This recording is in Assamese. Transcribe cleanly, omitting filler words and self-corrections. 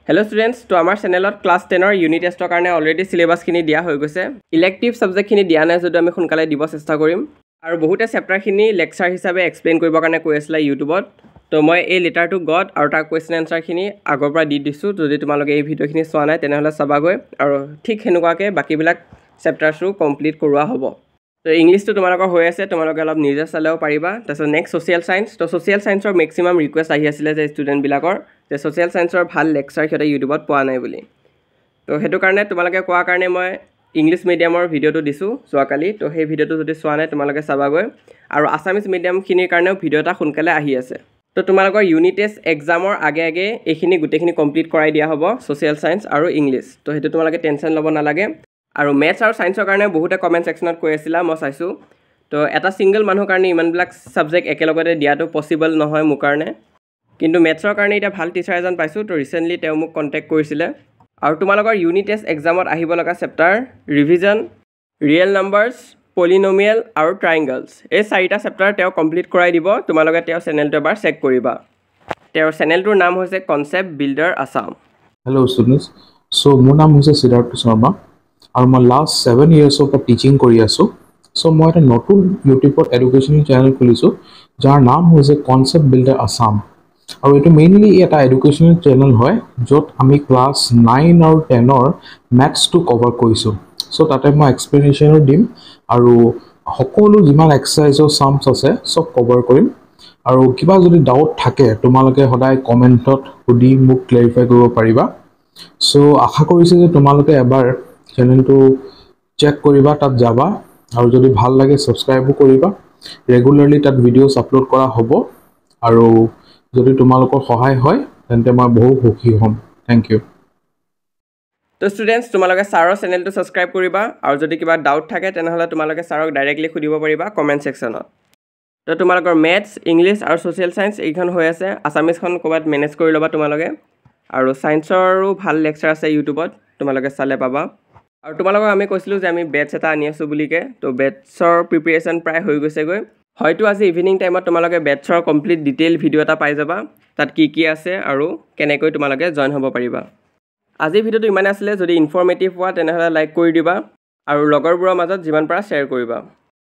Hello students, to our channel class 10 or unit test karone already syllabus khini dia hoy goise. Elective subject khini dia na jodo ami khonkale dibo chesta korim. Aru bahute chapter khini lecture hisabe explain koribo karone koi asla YouTube ot. To moi ei letter to God aru ta question answer khini agor pora di disu. Jodi tumaloke ei video khini soa nai tenehola sabagoi aru thik henuka ke baki bilak chapters ru complete korwa hobo. So English to tumalokor hoy ase tumaloke olop nije saleo pariba. Taso next social science. To social science or maximum request ahi asile je student bilakor যে social science or ভাল lecture khota YouTube ot পোৱা নাই বুলি তো হেতু কাৰণে তোমালোকে কোৱা কাৰণে মই ইংলিশ মিডিয়ামৰ ভিডিওটো দিছো সোৱাকালি তো সেই ভিডিওটো যদি চোৱা নাই তোমালোকে চাবাগৈ আৰু আসামিজ মিডিয়াম খিনিৰ কাৰণেও ভিডিও এটা সোনকালে আহি আছে তো তোমালোকৰ ইউনিট টেষ্ট এক্সামৰ আগে আগে এইখিনি গুটেখিনি কমপ্লিট কৰাই দিয়া হ'ব social science আৰু ইংলিশ তো হেতু তোমালোকে টেনচন ল'ব নালাগে আৰু ম্যাথছ আৰু সায়েন্সৰ কাৰণে বহুতে কমেন্ট সেকশনত কৈ আছিলা মই চাইছো তো এটা সিঙ্গল মানুহৰ কাৰণে ইমান ব্লাক সাবজেক্ট একেলগতে দিয়াটো পসিবল নহয় মোৰ কাৰণে কিন্তু ম্যাথছৰ কাৰণে এটা ভাল টিচাৰ এজন পাইছো তো ৰিসেন্টলি তেওঁ মোক কন্টাক্ট কৰিছিলে আৰু তোমালোকৰ ইউনিট টেষ্ট এক্সামত আহিব লগা chapter revision real numbers polynomial আৰু ট্ৰায়াঙ্গলছ এই চাৰিটা চেপ্টাৰ তেওঁ কমপ্লিট কৰাই দিব তোমালোকে তেওঁ চেনেলটো এবাৰ চেক কৰিবা তেওঁৰ চেনেলটোৰ নাম হৈছে concept builder Assam Hello students, so মোৰ নাম হৈছে সিদ্ধাৰ্থ শৰ্মা আৰু মই লাষ্ট 7 years of টিচিং কৰি আছো so মই এটা নতুন ইউটিউবত এডুকেশ্যনেল চেনেল খুলিছো যাৰ নাম হৈছে কনসেপ্ট বিল্ডাৰ আসাম আৰু এটো মেইনলি এটা এডুকেশ্যনেল চেনেল হয় যত আমি ক্লাস 9 আৰু 10 ৰ ম্যাথছ টু কভাৰ কৰিছো সো তাতে মই এক্সপ্লেনেশ্যন দিম আৰু সকলো যিমান এক্সাৰসাইজৰ সামস আছে সব কভাৰ কৰিম আৰু কিবা যদি ডাউট থাকে তোমালোকে সদায় কমেন্টত সুধি মোক ক্লেৰিফাই কৰিব পাৰিবা সো আশা কৰিছো যে তোমালোকে এবাৰ চেনেলটো চেক কৰিবা তাত যাবা আৰু যদি ভাল লাগে সাবস্ক্ৰাইবও কৰিবা ৰেগুলাৰলি তাত ভিডিওস আপলোড কৰা হ'ব আৰু যদি তোমালোকৰ সহায় হয় তেন্তে মই বহু সুখী হ'ম থ্যাংক ইউ তো স্টুডেন্টস তোমালোকে সাৰৰ চেনেলটো সাবস্ক্ৰাইব কৰিবা আৰু যদি কিবা ডাউট থাকে তেনেহলে তোমালোকে সাৰক ডাইৰেক্টলি খুদিব পাৰিবা কমেন্ট সেকশনত তো তোমালোকৰ ম্যাথছ ইংলিশ আৰু সোশ্যাল সায়েন্স এইখন হৈ আছে আসামিজখন কোবাত মেনেজ কৰি লবা তোমালোকে আৰু সায়েন্সৰো ভাল লেকচাৰ আছে ইউটিউবত তোমালোকে চালে পাবা আৰু তোমালোকক আমি কৈছিলো যে আমি বেটছ এটা আনি আছো বুলিকে তো বেটছৰ প্ৰিপাৰেচন প্ৰায় হৈ গৈছে গৈ হয়তো আজি ইভিনিং টাইমত তোমালোকে বেটছৰ কমপ্লিট ডিটেইল ভিডিও এটা পাই যাবা তাত কি আছে আৰু কেনেকৈ তোমালোকে জয়েন হ'ব পাৰিবা আজি ভিডিওটো ইমান আছিল যদি ইনফৰমেটিভ হোৱা তেনেহলে লাইক কৰি দিবা আৰু লগৰবোৰৰ মাজত যিমান পাৰা শ্বেয়াৰ কৰিবা